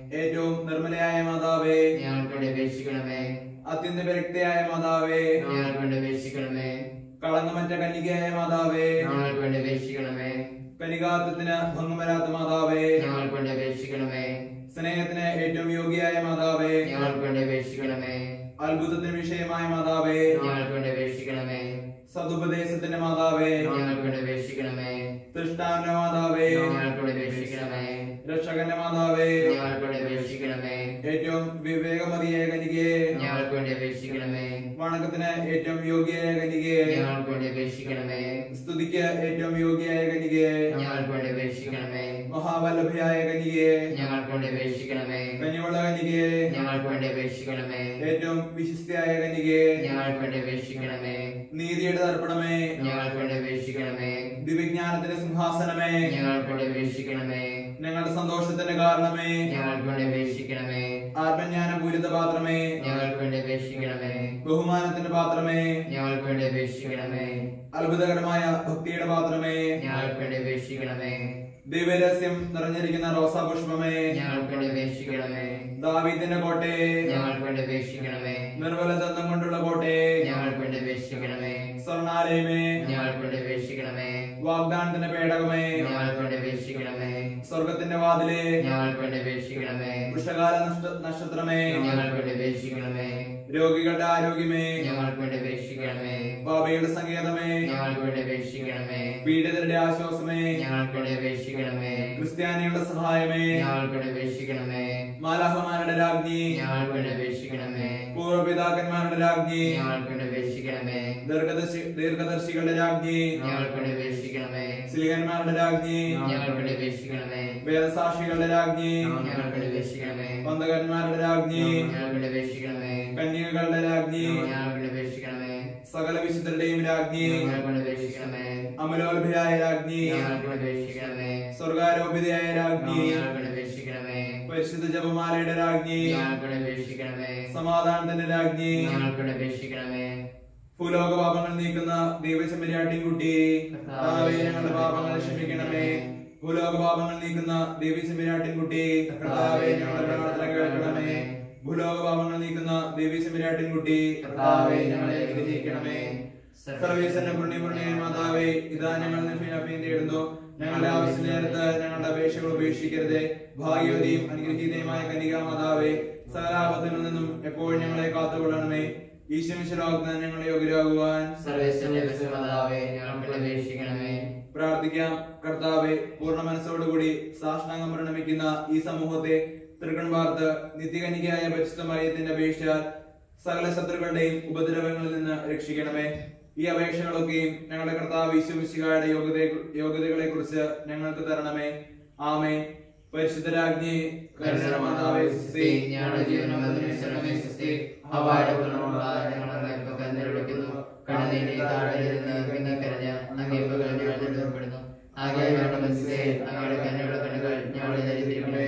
ഏറ്റവും നിർമ്മലയായ മാതാവേ, ഞങ്ങൾക്ക് വേണ്ടി അപേക്ഷിക്കണമേ. അത്യന്ത വിരക്തയായ മാതാവേ, ഞങ്ങൾക്ക് വേണ്ടി അപേക്ഷിക്കണമേ. കളങ്കമറ്റ കന്യകയായ മാതാവേ, ഞങ്ങൾക്ക് വേണ്ടി അപേക്ഷിക്കണമേ. കനികാത്വത്തിന് ഭംഗം വരാത്ത മാതാവേ, ഞങ്ങൾക്ക് വേണ്ടി അപേക്ഷിക്കണമേ. സ്നേഹത്തിന് ഏറ്റവും യോഗ്യയായ മാതാവേ, ഞങ്ങൾക്ക് വേണ്ടി അപേക്ഷിക്കണമേ. അത്ഭുതത്തിന് വിഷയമായ മാതാവേ, ഞങ്ങൾക്ക് വേണ്ടി അപേക്ഷിക്കണമേ. സതുപദേശത്തിന്റെ മാതാവേ, ഞങ്ങൾക്ക് വേണ്ടി അപേക്ഷിക്കണമേ. തൃഷ്ടാവിന്റെ മാതാവേ, ഞങ്ങൾക്ക് വേണ്ടി അപേക്ഷിക്കണമേ. രക്ഷകന്റെ മാതാവേ, ഞങ്ങൾക്ക് വേണ്ടി അപേക്ഷിക്കണമേ. ഏറ്റവും വിവേകമതിയായ കനികയെ, ഞങ്ങൾക്ക് വേണ്ടി അപേക്ഷിക്കണമേ. വണക്കത്തിന് ഏറ്റവും യോഗ്യയായ കനികയെ, ഞങ്ങൾക്ക് വേണ്ടി അപേക്ഷിക്കണമേ. സ്തുതിക്ക് ഏറ്റവും യോഗ്യയായ കനികയെ, ഞങ്ങൾക്ക് വേണ്ടി അപേക്ഷിക്കണമേ. മഹാവല്ലഭയായ കനികയെ, ഞങ്ങൾക്ക് വേണ്ടി അപേക്ഷിക്കണമേ. കനിയുള്ള കനികയെ, ഞങ്ങൾക്ക് വേണ്ടി അപേക്ഷിക്കണമേ. ഏറ്റവും വിശിഷ്ടയായ കനികയെ, ഞങ്ങൾക്ക് വേണ്ടി അപേക്ഷിക്കണമേ. നീതിയുടെ തർപ്പണമേ, ഞങ്ങൾക്ക് വേണ്ടി അപേക്ഷിക്കണമേ. ദിവ്യജ്ഞാനത്തിന്റെ സിംഹാസനമേ, ഞങ്ങൾക്ക് വേണ്ടി അപേക്ഷിക്കണമേ. ഞങ്ങളുടെ സന്തോഷത്തിന്റെ കാരണമേ, ഞങ്ങൾക്ക് വേണ്ടി അപേക്ഷിക്കണമേ. ആത്മജ്ഞാന പൂരിത പാത്രമേ, ഞങ്ങൾക്ക് വേണ്ടി അപേക്ഷിക്കണമേ. ബഹുമാനത്തിന്റെ പാത്രമേ, ഞങ്ങൾക്ക് വേണ്ടി അപേക്ഷിക്കണമേ. അത്ഭുതകരമായ ഭക്തിയുടെ പാത്രമേ, ഞങ്ങൾക്ക് വേണ്ടി അപേക്ഷിക്കണമേ. ദിവ്യരഹസ്യം നിറഞ്ഞിരിക്കുന്ന റോസാപുഷ്പമേ, ഞങ്ങൾക്ക് വേണ്ടി അപേക്ഷിക്കണമേ. ദാവീദിന്റെ കോട്ടയെ, ഞങ്ങൾക്ക് വേണ്ടി അപേക്ഷിക്കണമേ. നിർമ്മല ദന്തം കൊണ്ടുള്ള കോട്ടയെ, ഞങ്ങൾക്ക് വേണ്ടി അപേക്ഷിക്കണമേ. സ്വർണാലയമേ, ഞങ്ങൾക്ക് വേണ്ടി അപേക്ഷിക്കണമേ. വാഗ്ദാനത്തിന്റെ പേടകമേ, ഞങ്ങൾക്ക് വേണ്ടി അപേക്ഷിക്കണമേ. സ്വർഗത്തിന്റെ വാതിലേ, ഞങ്ങൾക്ക് വേണ്ടി അപേക്ഷിക്കണമേ. വൃഷകാല നക്ഷത്രമേ, ഞങ്ങൾക്ക് വേണ്ടി അപേക്ഷിക്കണമേ. രോഗികളുടെ ആരോഗ്യമേ, ഞങ്ങൾക്ക് വേണ്ടി അപേക്ഷിക്കണമേ. പാപികളുടെ സങ്കേതമേ, ഞങ്ങൾക്ക് വേണ്ടി അപേക്ഷിക്കണമേ. പീഡിതരുടെ ആശ്വാസമേ, ഞങ്ങൾക്ക് വേണ്ടി അപേക്ഷിക്കണമേ. ക്രിസ്ത്യാനികളുടെ സഹായമേ, ഞങ്ങൾക്ക് വേണ്ടി അപേക്ഷിക്കണമേ. മാലാഹമാരുടെ രാജ്ഞി, ഞങ്ങൾക്ക് വേണ്ടി അപേക്ഷിക്കണമേ. പൂർവ്വപിതാക്കന്മാരുടെ രാജ്ഞി, ഞങ്ങൾക്ക് വേണ്ടി അപേക്ഷിക്കണമേ. ദീർഘദർശികളുടെ രാജ്ഞി, ഞങ്ങൾക്ക് വേണ്ടി അപേക്ഷിക്കണമേ. സ്ലീഹന്മാരുടെ രാജ്ഞി, ഞങ്ങൾക്ക് വേണ്ടി അപേക്ഷിക്കണമേ. വേദസാക്ഷികളുടെ രാജ്ഞി, ഞങ്ങൾക്ക് വേണ്ടി അപേക്ഷിക്കണമേ. പന്തകന്മാരുടെ രാജ്ഞി, ഞങ്ങൾക്ക് വേണ്ടി അപേക്ഷിക്കണമേ. കന്യകകളുടെ രാജ്ഞി, ഞങ്ങൾക്ക് വേണ്ടി അപേക്ഷിക്കണമേ. സകല വിശുദ്ധരുടെയും രാജ്ഞി, ഞങ്ങൾക്ക് വേണ്ടി അപേക്ഷിക്കണമേ. അമലോത്ഭയായ രാജ്ഞി, ഞങ്ങൾക്ക് വേണ്ടി അപേക്ഷിക്കണമേ. സ്വർഗാരോപിതയായ രാജ്ഞി, ഞങ്ങൾക്ക് വേണ്ടി അപേക്ഷിക്കണമേ. പരിശുദ്ധ ജപമാലയുടെ രാജ്ഞി, ഞങ്ങൾക്ക് വേണ്ടി അപേക്ഷിക്കണമേ. സമാധാനത്തിന്റെ രാജ്ഞി, ഞങ്ങൾക്ക് വേണ്ടി അപേക്ഷിക്കണമേ. ഭൂലോക പാപങ്ങൾ നീക്കുന്ന ദൈവചെമ്മരിയാട്ടിൻകുട്ടി, കർത്താവേ ഞങ്ങളുടെ പാപങ്ങൾ ക്ഷമിക്കണമേ. ഭൂലോക പാപങ്ങൾ നീക്കുന്ന ദൈവചെമ്മരിയാട്ടിൻകുട്ടി, കർത്താവേ ഞങ്ങളുടെ പ്രാർത്ഥന കേൾക്കണമേ. ഭൂലോക പാപങ്ങൾ നീക്കുന്ന ദൈവചെമ്മരിയാട്ടിൻകുട്ടി, കർത്താവേ ഞങ്ങളെ അനുഗ്രഹിക്കണമേ. സർവേശ്വരന്റെ പുണ്യപൂർണ്ണയായ മാതാവേ, ഇതാ ഞങ്ങൾ നിന്നെ തേടുന്നു. ഞങ്ങളുടെ ആവശ്യ നേരത്ത് ഞങ്ങളുടെ അപേക്ഷകൾ ഉപേക്ഷിക്കരുതേ. ഭാഗ്യവതിയും അനുഗ്രഹീതയുമായ കന്യകാ മാതാവേ, സകലാപത്തിൽ നിന്നും എപ്പോഴും ഞങ്ങളെ കാത്തുകൊള്ളണമേ. ഈശ്വരവാഗ്ദാനം ഞങ്ങളെ യോഗ്യരാകുവാൻ സർവേശ്വരന്റെ മാതാവേ, ഞങ്ങൾക്ക് വേണ്ടി അപേക്ഷിക്കണമേ. പ്രാർത്ഥിക്കാം. കർത്താവെ, പൂർണ്ണ മനസ്സോടുകൂടി സാഷ്ടാംഗം പ്രണമിക്കുന്ന ഈ സമൂഹത്തെ തൃക്കൺ പാർത്ത് നിത്യകന്യകയായ പരിശുദ്ധ മറിയത്തിന്റെ അപേക്ഷയാൽ സകല ശത്രുക്കളുടെയും ഉപദ്രവങ്ങളിൽ നിന്ന് രക്ഷിക്കണമേ. ഈ അപേക്ഷകളൊക്കെയും ഞങ്ങളുടെ കർത്താവ് യേശു മിശിഹായുടെ യോഗ്യതകളെ കുറിച്ച് ഞങ്ങൾക്ക് തരണമേ. ആമേൻ. പരിശുദ്ധ രാജ്ഞി, കരുണയുടെ മാതാവേ, സ്തുതി. ഞങ്ങളുടെ ജീവനും അതിനുശരണമേ സ്തുതി. ഹവ്വായുടെ പുത്രന്മാർ ഞങ്ങളെ കരുണ കണ്ണുനീരി താഴെയിരുന്ന് പിന്നിക്കരഞ്ഞ് അങ്ങേ പകൽ ഞങ്ങൾ രൂപപ്പെടുന്നു. ആകെ ഞങ്ങളുടെ മനസ്സിലെ അങ്ങയുടെ കരുണയുടെ കണ്ണുകൾ ഞങ്ങളെ ധരിപ്പിക്കണമേ.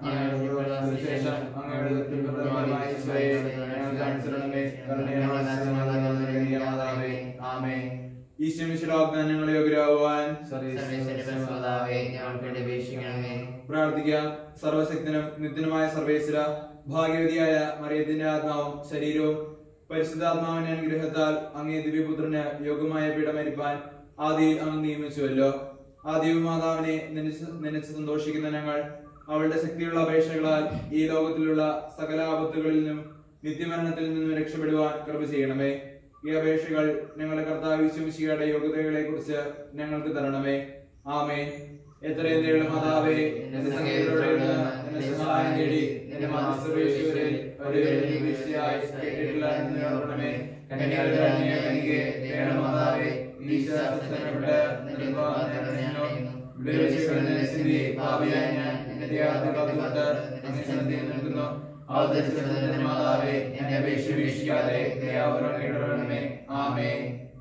ശേഷം അങ്ങയുടെ ദുർബലമായ ഈശോയെ ഞങ്ങൾക്ക് അനുസരണമേ. കരുണയുള്ള മാതാവേ, ആമേൻ. ഈശ്വരവാഗ്ദാനം ഞങ്ങളെ യോഗ്യരാകുവാൻ സർവേശ്വരമാതാവേ, ഞങ്ങൾക്ക് വേണ്ടി അപേക്ഷിക്കണമേ. പ്രാർത്ഥിക്കാം. സർവശക്തനും നിത്യനുമായ സർവേശ്വര, ഭാഗ്യവതിയായ മറിയത്തിന്റെ ആത്മാവും ശരീരവും പരിശുദ്ധാത്മാവിന്റെ അനുഗ്രഹത്താൽ അങ്ങേ ദിവ്യപുത്രന് യോഗ്യമായ പീഠമരിപ്പാൻ ആദിയിൽ അങ്ങ് നിയമിച്ചുവല്ലോ. ആ ദിവ്യമാതാവിനെ നനച്ച് സന്തോഷിക്കുന്ന ഞങ്ങൾ അവളുടെ ശക്തിയുള്ള അപേക്ഷകളാൽ ഈ ലോകത്തിലുള്ള സകല ആപത്തുകളിൽ നിന്നും നിത്യമരണത്തിൽ നിന്നും രക്ഷപ്പെടുവാൻ കൃപ ചെയ്യണമേ. ഈ അപേക്ഷകൾ ഞങ്ങളുടെ കർത്താവ് യേശു മിശിഹായുടെ യോഗ്യതകളെ കുറിച്ച് ഞങ്ങൾക്ക് തരണമേ. ആമേൻ. എത്രയും ദയുള്ള മാതാവേ, എന്റെ സങ്കേതത്തിലൂടെ എന്റെ സഹായം തേടി എന്റെ മാതൃശ്വരയിൽ വീഴ്ചയായി കേട്ടിട്ടില്ല എന്ന് ഓർക്കണമേ. കന്യകകളുടെ കന്യകെ ദയുള്ള മാതാവേ, ഈശ്വരപ്പെട്ട് നിന്റെ ഭാവിയായ ഞാൻ എന്റെ കാത്തുകൊണ്ട് അങ്ങ് സന്നിധിയിൽ നിൽക്കുന്നു. മാതാവേ, എന്റെ അപേക്ഷ വീക്ഷിക്കാതെ ദയാപൂർവ്വം കേട്ടോളണമേ. ആമേൻ.